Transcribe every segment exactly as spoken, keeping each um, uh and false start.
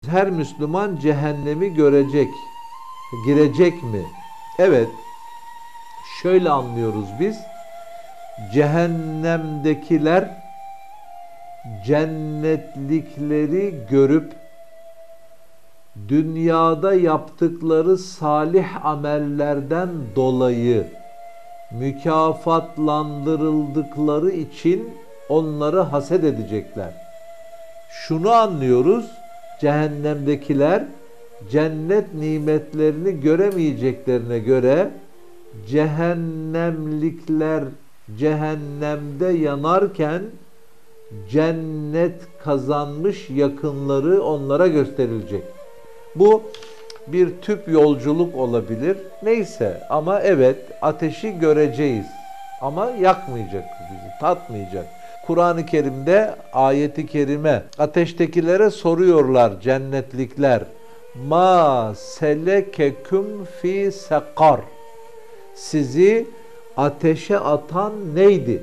Her Müslüman cehennemi görecek, girecek mi? Evet, şöyle anlıyoruz biz. Cehennemdekiler cennetlikleri görüp dünyada yaptıkları salih amellerden dolayı mükafatlandırıldıkları için onları haset edecekler. Şunu anlıyoruz, cehennemdekiler cennet nimetlerini göremeyeceklerine göre cehennemlikler cehennemde yanarken cennet kazanmış yakınları onlara gösterilecek. Bu bir tüp yolculuk olabilir. Neyse ama evet ateşi göreceğiz. Ama yakmayacak bizi, tatmayacak. Kur'an-ı Kerim'de ayeti kerime ateştekilere soruyorlar cennetlikler. Ma selekeküm fi sekar. Sizi ateşe atan neydi?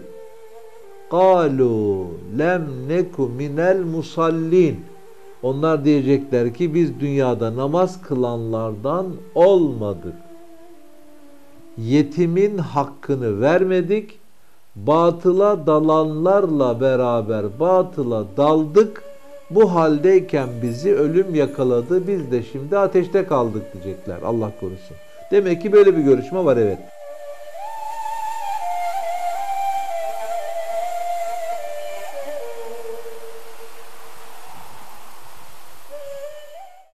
Kalu lem neku minel musallin. Onlar diyecekler ki biz dünyada namaz kılanlardan olmadık. Yetimin hakkını vermedik. Batıla dalanlarla beraber batıla daldık. Bu haldeyken bizi ölüm yakaladı. Biz de şimdi ateşte kaldık diyecekler. Allah korusun. Demek ki böyle bir görüşme var, evet.